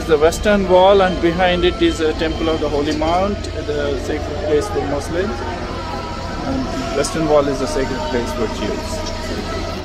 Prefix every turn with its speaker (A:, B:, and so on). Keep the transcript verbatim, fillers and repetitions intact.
A: the Western Wall, and behind it is a Temple of the Holy Mount, the sacred place for Muslims. And Western Wall is the sacred place for Jews.